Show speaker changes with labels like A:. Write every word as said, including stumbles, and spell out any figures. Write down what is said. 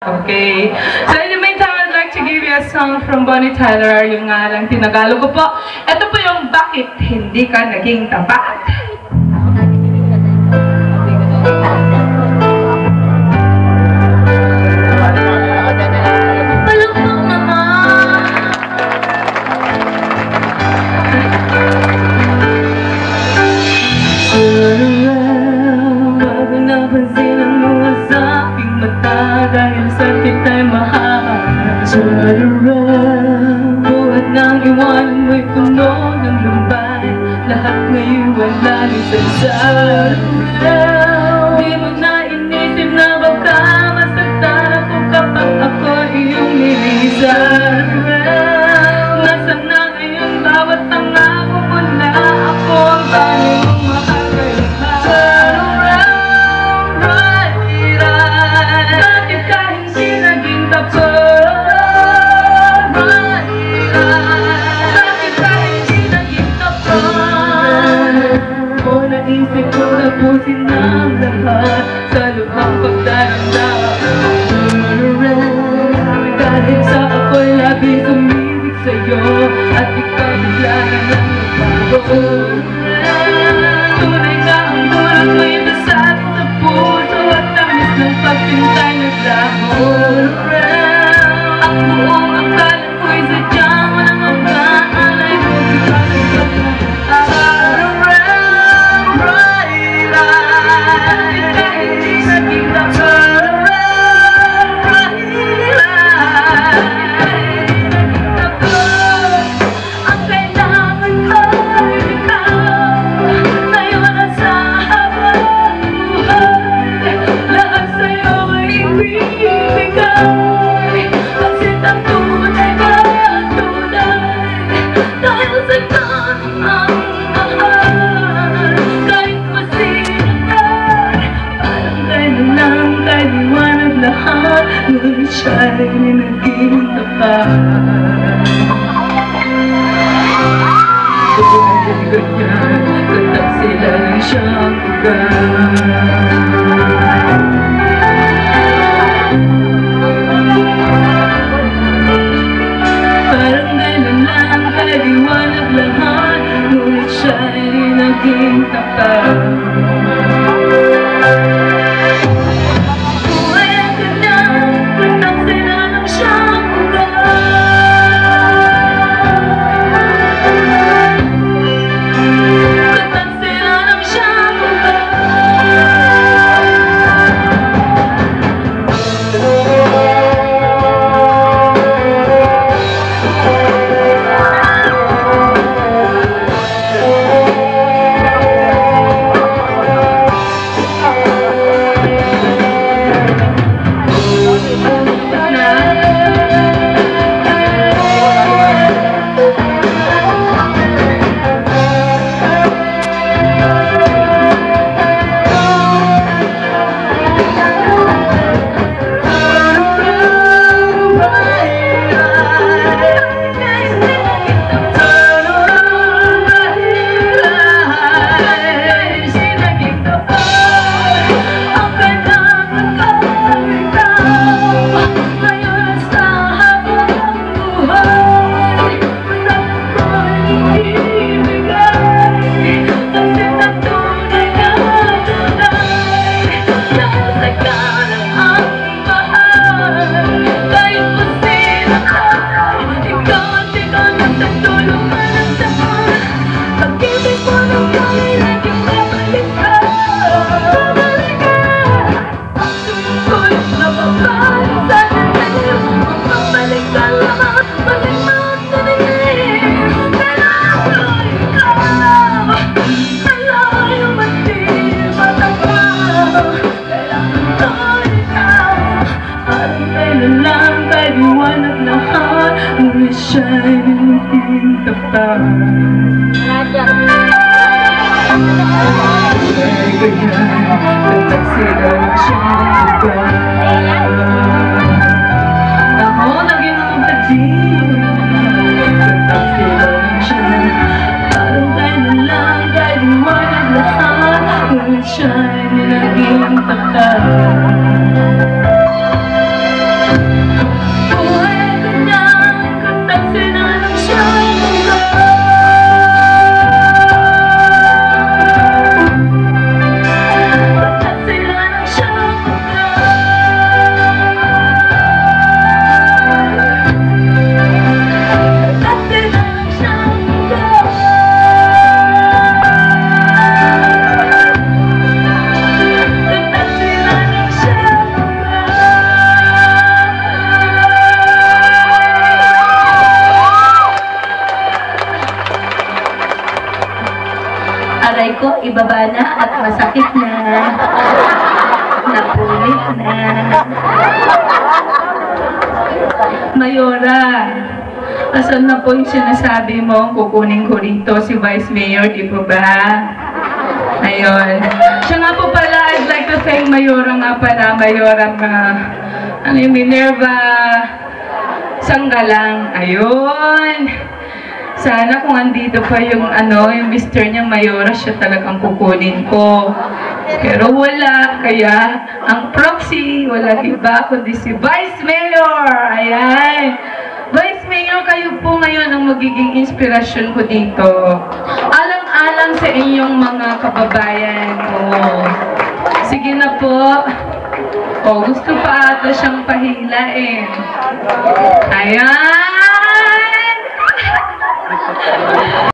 A: Okay. So in the meantime, I'd like to give you a song from Bonnie Tyler, yung nga lang tinagalog ko po. Ito po yung Bakit Hindi Ka Naging Tapat.
B: Dahil sa kita'y mahal, turn around. Buhat ng iwanan mo'y puno ng lumbay. Lahat ngayon wala nang saysay. Di mo na inisip na baka masaktan ako kapag ako iyong nilisan. Nasaan na ngayon bawat pangako mo na ako ang tanging mong mahal ngayon. Turn around, right, right. Bakit ka hindi naging tapat? Right, right. Bakit ka hindi naging tapat? O naisip ko tapusin ang lahat sa lubhang pagdaramdam. Turn around. Dahil sa ako'y labis umibig sa'yo at ikaw bigla na lang nagbago. Tunay nga ang dulot mo'y nasabi sa puso at tamis ng pagpintay naglaho. Ang buong akala ko'y sadyang walang hanggaan ay magkakaligap na around, right, right. Bakit ka hindi naging tapat? Right, right. Naging tapat. Ang kailangan ko'y ikaw. Ngayon at sa habang buhay, lahat sa'yo ay ibibigay. Kasi ang tunay ka tunay, dahil sa tanong ang mahal. Kahit masino ka, parang kailan lang kay liwanag lahat, ngunit siya'y naging tapat. Dahil ganyan, katak sila lang siyang ugat. Parang gano'n lang kaliwanag lahat, ngunit siya'y naging tapat. Buhay ang ganyan, katak sila lang siyang ugat. Katak sila lang siyang ugat. Siya'y naging tapat. Dahil ganyan, katak sila lang siyang ugat. Ako naging ugatin, katak sila lang siya. Parang gano'n lang, kahit liwanag lahat, ngunit siya'y naging tapat. po, ibaba na at masakit na. Napulit na.
A: Mayora, asan na po yung sinasabi mo? Kukunin ko rito si Vice Mayor, di po ba? Ayun. Siya nga po pala, I'd like to thank Mayora nga pala, Mayora nga, ano yung Minerva Sanggalang. Ayun. Sana kung andito pa yung ano, yung mister niyang Mayora, siya talagang kukunin ko. Pero wala, kaya ang proxy, wala iba kundi si Vice Mayor. Ayan. Vice Mayor, kayo po ngayon ang magiging inspirasyon ko dito. Alang-alang sa inyong mga kababayan. Oh. Sige na po. Oh, gusto pa ata siyang pahila eh. Ayan.